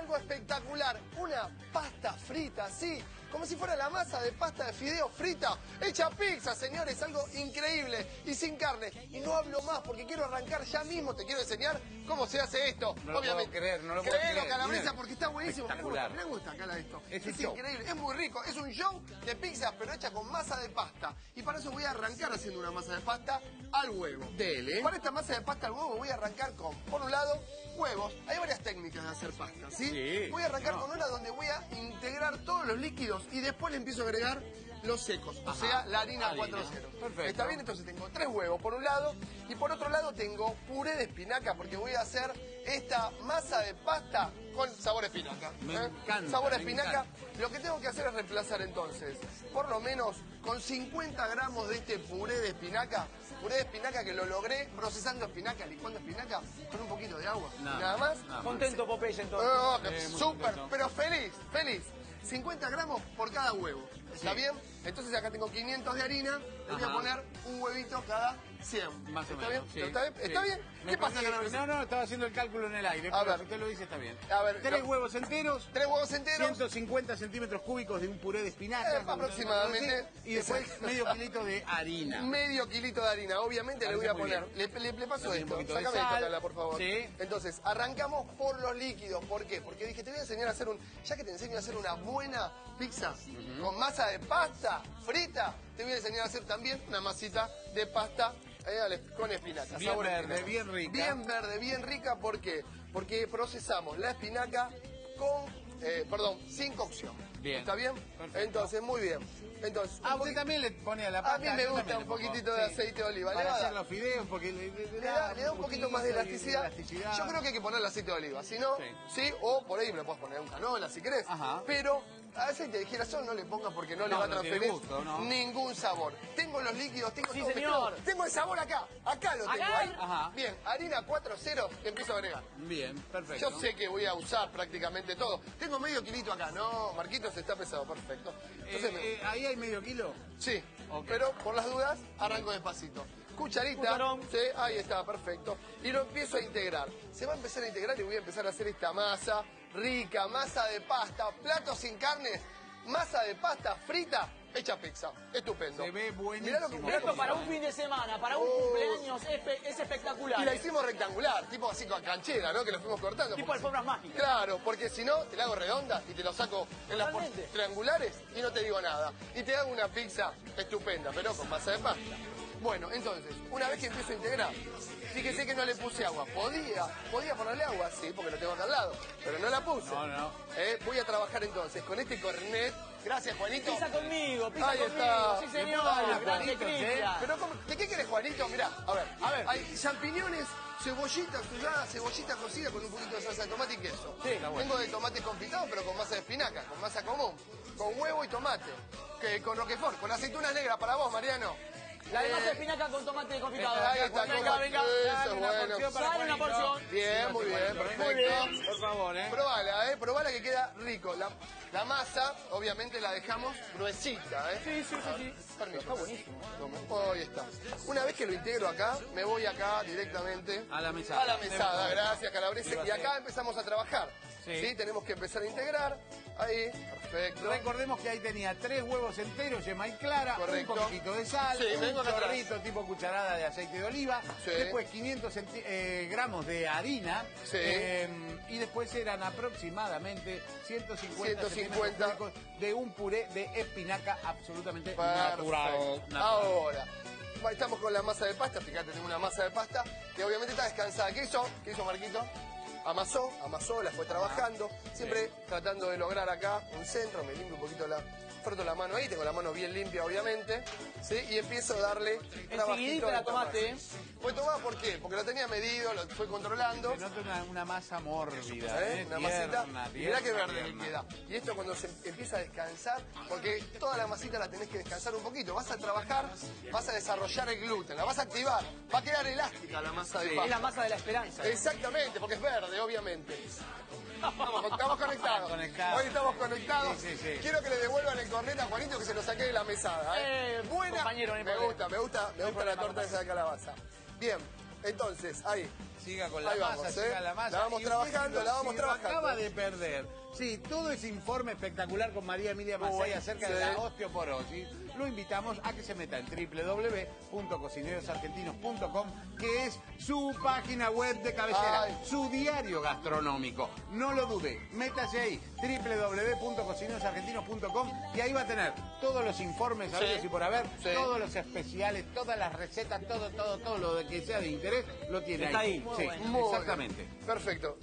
algo espectacular, una pasta frita, sí, como si fuera la masa de pasta de fideo frita, hecha pizza, señores, algo increíble y sin carne. Y no hablo más porque quiero arrancar ya mismo, te quiero enseñar cómo se hace esto. No lo obviamente. puedo creer, no lo puedo Créelo, creer. Calabresa, Miren, porque está buenísimo. espectacular. Me gusta acá esto. Es un Es show. increíble, es muy rico, es un show de pizza, pero hecha con masa de pasta. Y para eso voy a arrancar haciendo una masa de pasta al huevo. Dele. Para esta masa de pasta al huevo voy a arrancar con, por un lado, huevos. Hay varias técnicas de hacer pasta, ¿sí? Sí. Voy a arrancar con una donde voy a integrar todos los líquidos y después le empiezo a agregar los secos, o Ajá. sea, la harina Harina. 4-0. Perfecto. ¿Está bien? Entonces tengo 3 huevos por un lado y por otro lado tengo puré de espinaca porque voy a hacer esta masa de pasta con sabor a espinaca. Me encanta, Sabor a me espinaca. encanta. Lo que tengo que hacer es reemplazar entonces, por lo menos con 50 gramos de este puré de espinaca que lo logré procesando espinaca, licuando espinaca con un poquito de agua. Nada más. Contento Popeye entonces. Oh, muy súper, contento. pero feliz, feliz. 50 gramos por cada huevo. ¿Está Sí. bien? Entonces acá tengo 500 de harina. Le voy a Ajá. poner un huevito cada 100. Más o ¿Está menos. bien? Sí, ¿Está bien? sí. ¿Está bien? Me ¿Qué pasa, parece- Calabresa? No, estaba haciendo el cálculo en el aire. A pero ver. usted lo dice, está bien. A ver, 3 no. huevos enteros. 3 huevos enteros. 150 centímetros cúbicos de un puré de espinaca. Aproximadamente. Y después medio kilito de harina. Medio kilito de harina, obviamente le voy a Parece muy poner. Le paso También un esto. poquito de Sácame esto, sal. Cala, por favor. Sí. Entonces, arrancamos por los líquidos. ¿Por qué? Porque dije, te voy a enseñar a hacer ya que te enseño a hacer una buena pizza con masa de pasta frita, te voy a enseñar a hacer también una masita de pasta con espinaca. Bien sabor a verde, espinaca. bien rica. Bien verde, bien rica. ¿Por qué? Porque procesamos la espinaca sin cocción. Bien. ¿Está bien? Perfecto. Entonces, muy bien. Entonces, Ah, un usted poqui- también le pone a la pasta. a mí me yo gusta también un le pongo. poquitito de aceite de oliva. Le Para va a hacer dar- los fideos, porque le da un poquito más de elasticidad. Yo creo que hay que ponerle aceite de oliva, si no, Sí. sí, o por ahí le puedes poner un canola si querés. Ajá. Pero aceite de girasol no le pongas porque no le No, va a no tiene transferir gusto, ¿no? ningún sabor. Tengo los líquidos, tengo Sí, todo señor. mezclado. Tengo el sabor acá lo tengo ¿Acá? ahí. Ajá. Bien, harina 4-0 que empiezo a agregar. Bien, perfecto. Yo sé que voy a usar prácticamente todo. Tengo medio kilito acá, no, Marquitos está pesado, perfecto. Entonces, Ahí hay medio kilo. sí, Ok. pero por las dudas arranco despacito. Cucharita, Cucharón. sí, ahí está, perfecto. Y lo empiezo a integrar. Se va a empezar a integrar y voy a empezar a hacer esta masa rica, masa de pasta, plato sin carne, masa de pasta frita, hecha pizza. Estupendo. Se ve buenísimo. Mirá Esto cómo para se un ve. fin de semana, para un Oh. cumpleaños, es espectacular. Y la hicimos rectangular, tipo así con canchera, ¿no? Que lo fuimos cortando. Tipo porque alfombras mágicas. Claro, porque si no, te la hago redonda y te lo saco en las Totalmente. triangulares y no te digo nada. Y te hago una pizza estupenda, pero con masa de pasta. Bueno, entonces, una vez que empiezo a integrar, fíjese que no le puse agua. ¿Podía ponerle agua? Sí, porque lo tengo acá al lado, pero no la puse. No. Voy a trabajar entonces con este cornet. Gracias, Juanito. Pisa conmigo, pisa Ahí conmigo. está. Sí, señor. Dale, Grande Juanito, Cristian. Pero ¿de qué querés, Juanito? Mirá, a ver. ver. Hay champiñones, cebollita sudada, cebollita cocida con un poquito de salsa de tomate y queso. Sí, está bueno. Tengo de tomate confitado, pero con masa de espinaca, con masa común, con huevo y tomate, con roquefort, con aceitunas negras para vos, Mariano. La de masa de espinaca con tomate confitado. Ahí está, Venga, con- venga. Eso, Dale una bueno. porción para Dale una Juanito. porción. Bien, muy bien, perfecto. Muy bien. Por favor, Probala, probala que queda rico. La masa, obviamente, la dejamos gruesita, Sí. Permiso. Está buenísimo. Ahí está. Una vez que lo integro acá, me voy acá directamente A la mesada. a la mesada. Gracias, Calabrese. Y acá empezamos a trabajar. Sí. Sí, tenemos que empezar a integrar. Ahí, perfecto. Recordemos que ahí tenía 3 huevos enteros, yema y clara, Correcto. un poquito de sal, Sí, vengo un acá atrás. chorrito tipo cucharada de aceite de oliva, Sí. después 500 gramos de harina, Sí. y después eran aproximadamente 150 150 centímetros cúbicos de un puré de espinaca absolutamente Perfecto. natural. Ahora, estamos con la masa de pasta. Fíjate, tengo una masa de pasta que obviamente está descansada. ¿Qué hizo? Marquito? Amasó, la fue trabajando, siempre tratando de lograr acá un centro. Me limpio un poquito froto la mano ahí, tengo la mano bien limpia obviamente, ¿sí? Y empiezo a darle Enseguidita la tomate. Fue tomada, ¿por qué? Porque lo tenía medido, lo fue controlando. Se nota una masa mórbida, Una masita, tierna, mirá qué verde tierna. le queda. Y esto cuando se empieza a descansar, porque toda la masita la tenés que descansar un poquito. Vas a trabajar, vas a desarrollar el gluten, la vas a activar, va a quedar elástica la masa de Es pasta. la masa de la esperanza. Exactamente, porque es verde, obviamente. Estamos conectados. Conectados. Hoy estamos conectados. Sí. Quiero que le devuelvan el cornet a Juanito que se lo saqué de la mesada. Buena. Compañero, no hay Me problema. gusta la torta esa de calabaza. Bien, entonces, ahí. Siga con la Ahí masa, vamos, siga la masa. La vamos Y usted, trabajando, la vamos si lo trabajando. acaba de perder. Sí, todo ese informe espectacular con María Emilia Masay acerca de la osteoporosis, lo invitamos a que se meta en www.cocinerosargentinos.com, que es su página web de cabecera, su diario gastronómico. No lo dude, métase ahí, www.cocinerosargentinos.com, y ahí va a tener todos los informes habidos y por haber, todos los especiales, todas las recetas, todo lo que sea de interés, lo tiene Está ahí. Sí, Muy exactamente. bien. Perfecto.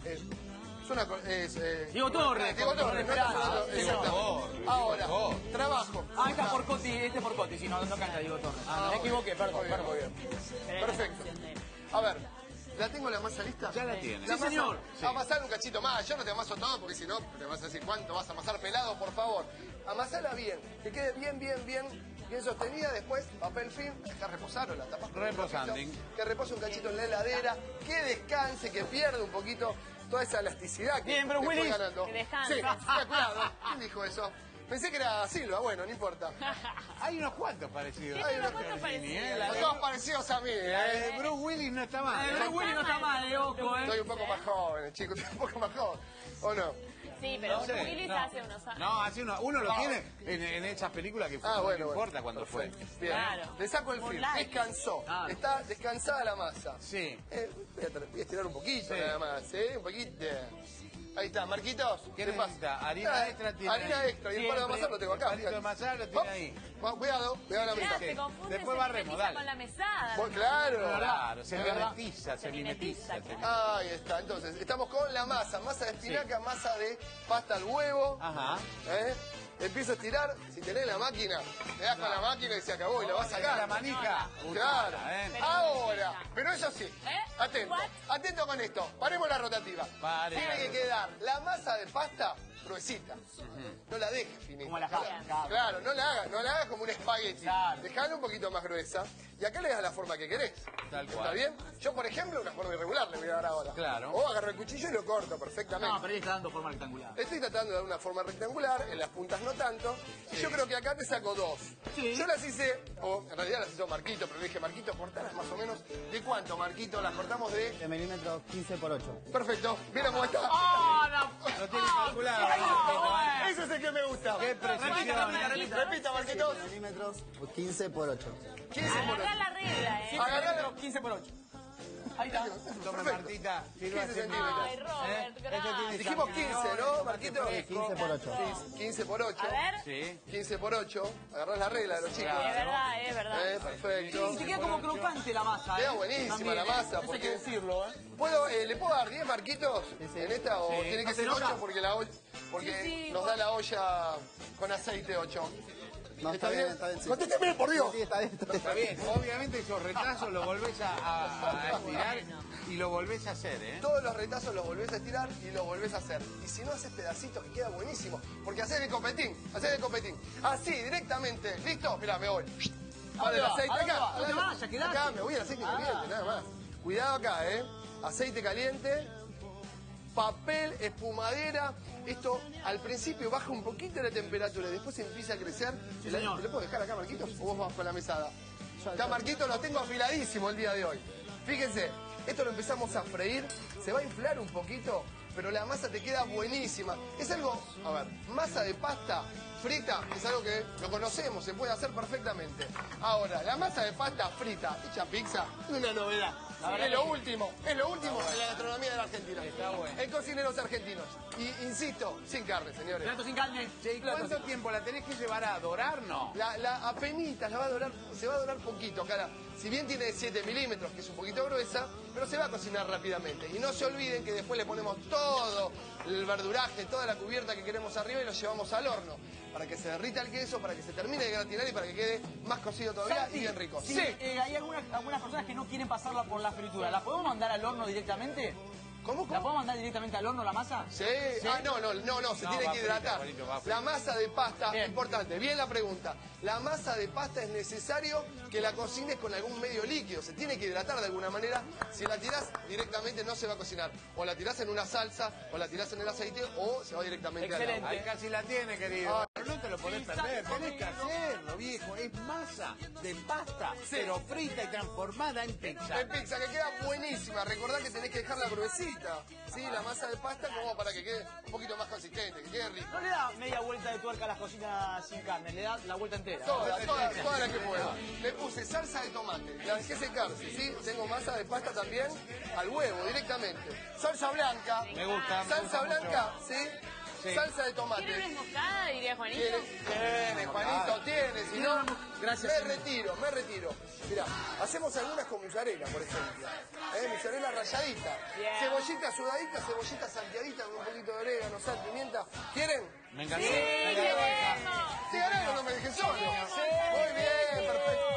Diego Torres. Diego Torres, Esperanza. exactamente. Ahora, trabajo. Ah, está por Coti, este es por Coti, si no canta Diego Torres. Me equivoqué, perdón. Muy bien. Perfecto. A ver, ¿la tengo la masa lista? Ya la tiene. Sí, señor. Amasar un cachito más. Yo no te amaso todo porque si no te vas a decir cuánto vas a amasar pelado, por favor. Amasala bien, que quede bien sostenida. Después, papel film, dejar reposar o la tapas con un Reposando. poquito, que repose un cachito en la heladera, que descanse, que pierda un poquito toda esa elasticidad que, Bien, pero que fue Willy, ganando. que descanse. Sí, cuidado. ¿Quién dijo eso? Pensé que era Silva, bueno, no importa. Hay unos cuantos parecidos. Tiene unos cuantos parecidos. Son todos parecidos a mí, Bruce Willis no está mal. Bruce Willis no está mal, ojo, Estoy un poco más joven, chicos, estoy un poco más joven. ¿O no? Sí, pero No sé, Willis hace unos años. No, hace uno lo tiene en esas películas que fue, no importa cuándo fue. Bien, Claro. le saco el film, Moonlight. descansó, Claro. está descansada la masa. Sí. Voy a estirar un poquito Sí. nada más, un poquito. Ahí está, Marquitos. ¿Qué pasa? necesita? Harina extra tiene Harina ahí. extra, y el palo de Siempre. amasar lo tengo acá. El palito de amasar lo tiene ahí. Cuidado la Mirá, mesa. se confunde, Después se barremos, mimetiza dale. con la mesada. Claro. Claro, se Es verdad. mimetiza, se mimetiza. mimetiza. Ahí está, entonces, estamos con la masa de espinaca, masa de pasta al huevo. Ajá. Empiezo a estirar, si tenés la máquina, le das con la máquina y se acabó y la vas a La sacar. manija. Claro. Pero Ahora, manija. pero eso sí, atento, What? atento con esto, paremos la rotativa. Pare. Tiene que quedar la masa de pasta gruesita. No la dejes finita. Como la jala. Claro, no la hagas como un espagueti. Claro. Dejala un poquito más gruesa y acá le das la forma que querés. Tal ¿Está cual. bien? Yo, por ejemplo, una forma irregular le voy a dar ahora. Claro. O agarro el cuchillo y lo corto perfectamente. No, pero ahí está dando forma rectangular. Estoy tratando de dar una forma rectangular, en las puntas no tanto. Y yo creo que acá te saco dos. Sí. Yo las hice, o en realidad las hizo Marquito, pero le dije, Marquito, cortalas más o menos. ¿De cuánto, Marquito? Las cortamos de... De milímetros 15 por 8. Perfecto. Mira cómo está. ¡Ah, no! Lo tiene calculado. Ese es el que me gusta. Qué precisión. Repita, Marquitos. Milímetros 15 por 8. 15 por Agarrá la regla, Agarrá 15 por 8. Ahí está. Tome, Perfecto. Martita. 15 centímetros. Ay, Robert, gracias. Dijimos 15, ¿no, Marquito? 15 por 8. 15 por 8. A ver, Sí. 15 por 8. Agarrás la regla de los chicos. es verdad. Perfecto. Y te queda como crocante la masa, Queda buenísima También, la masa, Eso hay porque- que decirlo, ¿Le puedo dar 10 marquitos en esta o tiene que ¿No se ser enoja? 8 porque la olla, porque Sí, nos da la olla con aceite 8? No, está bien, sí. ¡Contésteme, por Dios! Sí, está bien. Está bien, obviamente esos retazos los volvés a estirar y lo volvés a hacer, ¿eh? Todos los retazos los volvés a estirar y los volvés a hacer. Y si no, haces pedacitos que queda buenísimo. Porque haces de copetín, Así, directamente. ¿Listo? Mirá, me voy. Vale, el va? aceite ¿A dónde acá. va? No te vayas, quedate. Acá me voy al aceite caliente, nada más. Cuidado acá, Aceite caliente. Papel, espumadera. Esto al principio baja un poquito la temperatura, después empieza a crecer. Sí, señor. ¿Le puedo dejar acá, Marquitos? ¿O vos vas con la mesada? Acá, Marquitos, lo tengo afiladísimo el día de hoy. Fíjense, esto lo empezamos a freír, se va a inflar un poquito, pero la masa te queda buenísima. Es algo, a ver, masa de pasta frita es algo que lo conocemos, se puede hacer perfectamente. Ahora, la masa de pasta frita, hecha pizza, es una novedad. Es lo último en la gastronomía de la Argentina. Está bueno. En cocineros argentinos. Y insisto, sin carne, señores. Plato sin carne. Che, ¿y cuánto tiempo la tenés que llevar a dorar, no? La apenitas la va a dorar, se va a dorar poquito, cara. Si bien tiene 7 milímetros, que es un poquito gruesa, pero se va a cocinar rápidamente. Y no se olviden que después le ponemos todo el verduraje, toda la cubierta que queremos arriba y lo llevamos al horno. Para que se derrita el queso, para que se termine de gratinar y para que quede más cocido todavía Santi, y bien rico. Sí, hay algunas personas que no quieren pasarla por la fritura. ¿La podemos mandar al horno directamente? ¿Cómo? ¿La puedo mandar directamente al horno la masa? Sí. Ah, no, se tiene va que frito, hidratar. Juanito, va frito. La masa de pasta, Bien. importante, bien la pregunta. La masa de pasta es necesario que la cocines con algún medio líquido. Se tiene que hidratar de alguna manera. Si la tirás directamente no se va a cocinar. O la tirás en una salsa, o la tirás en el aceite, o se va directamente al Excelente. agua. Ahí casi la tiene, querido. Pero no te lo podés perder. Tenés que hacerlo, viejo. Es masa de pasta, pero frita y transformada en pizza. En pizza, que queda buenísima. Recordá que tenés que dejarla gruesita. Sí, la masa de pasta como para que quede un poquito más consistente, que quede rico. No le da media vuelta de tuerca a las cocinas sin carne, le da la vuelta entera. Toda la que pueda. Le puse salsa de tomate, la dejé secarse, ¿sí? Tengo masa de pasta también al huevo, directamente. Salsa blanca. Me gusta Salsa blanca, ¿sí? Sí. Salsa de ¿Tiene tomate. una moscada, diría Juanito? Tiene, Juanito, tiene. Si no, Gracias, me retiro. Mirá, hacemos algunas con mozzarella, por ejemplo. Mozzarella ralladita. Bien. Cebollita sudadita, cebollita salteadita con un poquito de orégano, sal, pimienta. ¿Quieren? Me encantó. ¡Sí, queremos! ¿Sí ganaron? No me dejé solo. Muy bien, perfecto.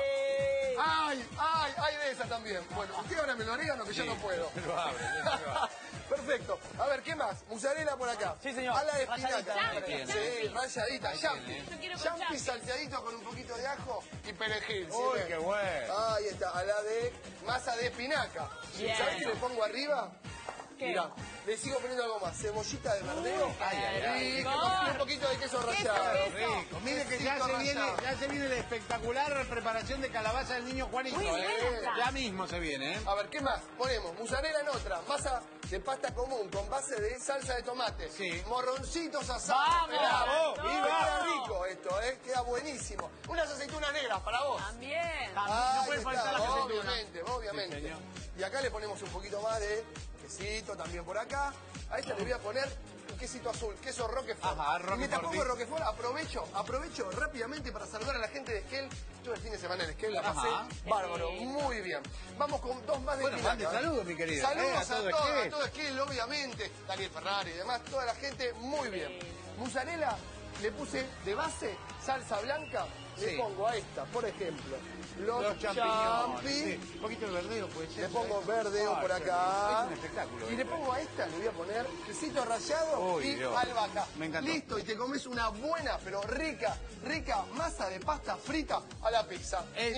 Ay, de esa también. Bueno, usted ahora me lo orégano que yo no puedo. Lo abre. Perfecto. A ver, ¿qué más? Mozzarella por acá. Sí, señor. A la de espinaca. Ralladita. Sí, ralladita. Champi. Yo quiero con Champi champi. salteadito con un poquito de ajo y perejil. ¿sí? Uy, qué bueno. Ahí está, a la de masa de espinaca. Bien. ¿Sabes qué le pongo arriba? ¿Qué? Mirá, le sigo poniendo algo más. Cebollita de verdeo. Y rico. un poquito de queso rallado. Rico. Mire que ya se viene la espectacular preparación de calabaza del niño Juanito. Muy bien. Ya mismo se viene, ¿eh? A ver, ¿qué más? Ponemos mozzarella en otra, masa de pasta común con base de salsa de tomate. Sí. Morroncitos asados. ¡Vamos! Bravo. ¡Todo! Queda rico esto, queda buenísimo. Unas aceitunas negras para vos. También. No Ahí puede faltar está, la aceituna. obviamente. Sí, señor. Y acá le ponemos un poquito más de quesito también por acá. A esta le voy a poner un quesito azul, queso Roquefort. Ajá, Y mientras pongo Roquefort. Roquefort, aprovecho rápidamente para saludar a la gente de Esquel. Estuve el fin de semana en Esquel, la pasé Ajá. bárbaro, muy bien. Vamos con dos más de Bueno, espinaca. mande saludos, mi querido. Saludos A todo a Esquel. todo Esquel, obviamente. Daniel Ferrari y demás, toda la gente, muy bien. Mozzarella, le puse de base salsa blanca. Le Sí. pongo a esta, por ejemplo, Los champiñones. Sí. Un poquito de verdeo, puede ser. le pongo verdeo Ay, por qué acá. rico. Es un espectáculo. Y le pongo a esta, le voy a poner quesito rallado Uy, y Dios. albahaca. Me encantó. Listo, y te comes una buena, pero rica masa de pasta frita a la pizza. Es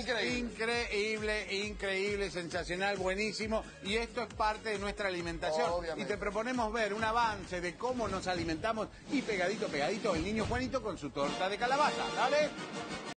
increíble, sensacional, buenísimo. Y esto es parte de nuestra alimentación. Obviamente. Y te proponemos ver un avance de cómo nos alimentamos y pegadito, el niño Juanito con su torta de calabaza. ¿Dale?